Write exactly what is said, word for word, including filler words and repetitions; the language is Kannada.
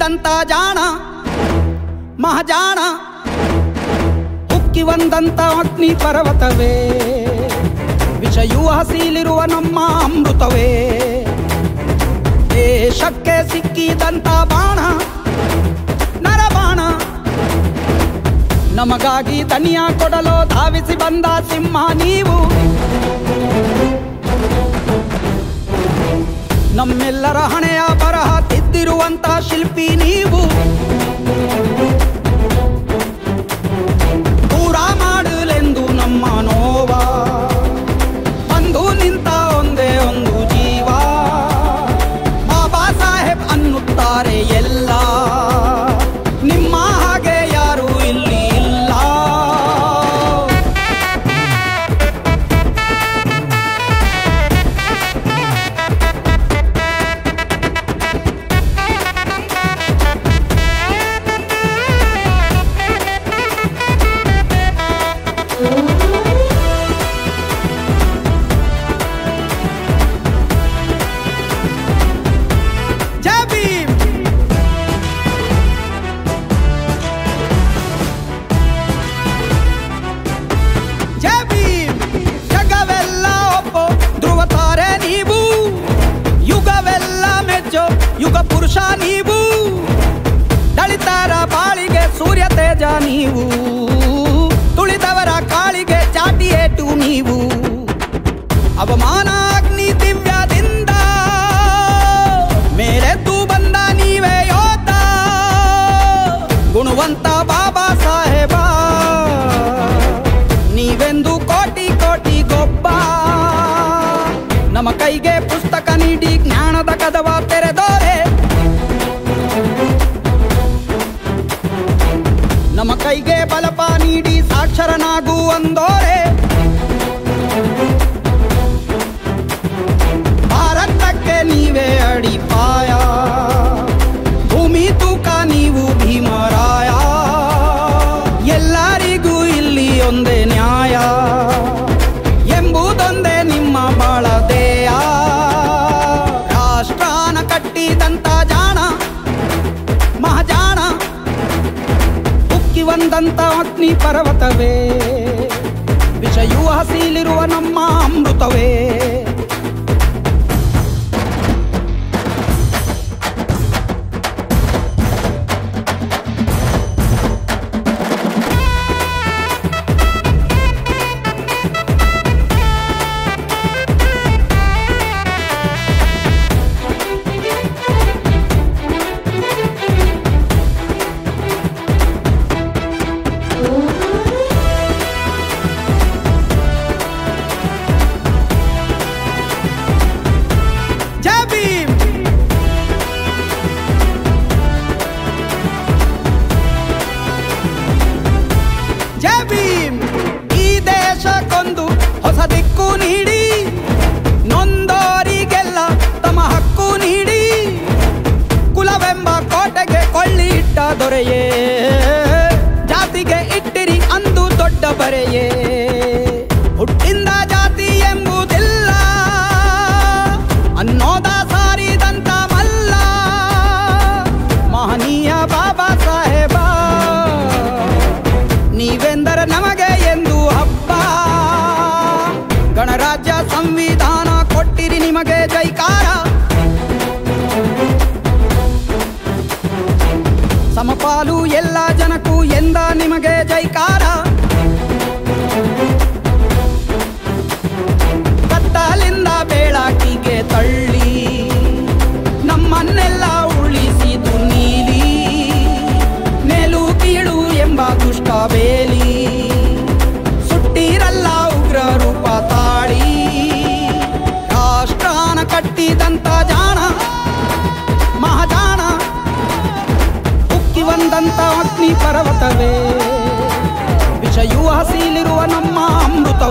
ಸಿಕ್ಕಿದಂತ ಜಾಣ ಮಹಾಜಾಣ ಉಕ್ಕಿ ಬಂದಂತ ಅಗ್ನಿ ಪರ್ವತವೇ ವಿಷಯೂ ಹಸಿಲಿರುವ ನಮ್ಮ ಅಮೃತವೇ ದೇಶಕ್ಕೆ ಸಿಕ್ಕಿದಂತ ಬಾಣ ನರಬಾಣ ನಮಗಾಗಿ ತನಿಯ ಕೊಡಲು ಧಾವಿಸಿ ಬಂದ ಸಿಂಹ ನೀವು ನಮ್ಮೆಲ್ಲರ ಹಣೆಯ ಬರಹ ತಿದ್ದಿರುವಂತ ಶಿಲ್ಪಿ ನೀವು ದೂರ ಮಾಡಲೆಂದು ನಮ್ಮ ನೋವ ಬಂದು ನಿಂತ ಒಂದೇ ಒಂದು ಜೀವ ಬಾಬಾ ಸಾಹೇಬ್ ಅನ್ನುತ್ತಾರೆ ಎಲ್ಲ ನಿಮ್ಮ ಹಾಗೆ ಯಾರು ಇಲ್ಲಿ ಇಲ್ಲ ಯುಗ ಪುರುಷ ನೀವು ದಳಿತರ ಬಾಳಿಗೆ ಸೂರ್ಯ ತೇಜ ನೀವು ತುಳಿದವರ ಕಾಳಿಗೆ ಚಾಟಿ ಏಟು ನೀವು ಅವಮಾನ ಅಗ್ನಿ ದಿವ್ಯದಿಂದ ಮೇಲೆದ್ದು ಬಂದ ನೀವೇ ಯೋಧ ಗುಣವಂತ ಬಾಬಾ ಸಾಹೇಬ ನೀವೆಂದು ಕೋಟಿ ಕೋಟಿ ಗೊಬ್ಬ ನಮ್ಮ ಕೈಗೆ ಪುಸ್ತಕ ನೀಡಿ ಜ್ಞಾನದ ಕದವ ತೆರೆದೋರೆ ನಮ್ಮ ಕೈಗೆ ಬಲಪ ನೀಡಿ ಸಾಕ್ಷರನಾಗು ಅಂದೋರೆ ಭಾರತಕ್ಕೆ ನೀವೇ ಅಡಿಪಾಯ ಭೂಮಿ ತೂಕ ನೀವು ಭೀಮರಾಯ ಎಲ್ಲರಿಗೂ ಇಲ್ಲಿ ಒಂದೇ ನ್ಯಾಯ ಎಂಬುದೊಂದೇ ನಿಮ್ಮ ಬಾಳದೇಯ ರಾಷ್ಟ್ರಾನ ಕಟ್ಟಿದಂತ ಜಾಣ ಮಹಾಜಾಣ ಉಕ್ಕಿ ಬಂದಂತ ಅಗ್ನಿ ಪರ್ವತವೇ ವಿಷಯೂ ಹಸಿಲಿರುವ ನಮ್ಮ ಅಮೃತವೇ ದೊರೆಯೇ ಜಾತಿಗೆ ಇಟ್ಟಿರಿ ಅಂದು ದೊಡ್ಡ ಬರೆಯೇ ಹುಟ್ಟಿಂದ ಜಾತಿ ಎಂಬುದಿಲ್ಲ ಅನ್ನೋದ ಸಾರಿದಂತ ಮಲ್ಲ ಮಹನೀಯ ಬಾಬಾ ಸಾಹೇಬ ನೀವೆಂದರೆ ನಮಗೆ ಎಂದು ಹಬ್ಬ ಗಣರಾಜ್ಯ ಸಂವಿಧಾನ ಕೊಟ್ಟಿರಿ ನಿಮಗೆ ಜೈಕಾರ ಸಮಪಾಲು ಎಲ್ಲ ಜನಕ್ಕೂ ಎಂದ ನಿಮಗೆ ಜೈಕಾರ ಕತ್ತಲಿಂದ ಬೆಳಕಿಗೆ ತಳ್ಳಿ ನಮ್ಮನ್ನೆಲ್ಲ ಉಳಿಸಿದು ನೀಲಿ ಮೇಲು ಕೀಳು ಎಂಬ ದುಷ್ಟ ಬೇಲಿ ಸುಟ್ಟಿರಲ್ಲ ಉಗ್ರ ರೂಪ ತಾಳಿ ರಾಷ್ಟ್ರಾನ ಕಟ್ಟಿದಂತ ಜಾಣ ಮಹಾಜಾಣ ಬಂದಂತ ಅಗ್ನಿ ಪರ್ವತವೇ ವಿಷಯೂ ಹಸಿಲಿರುವ ನಮ್ಮ ಅಮೃತ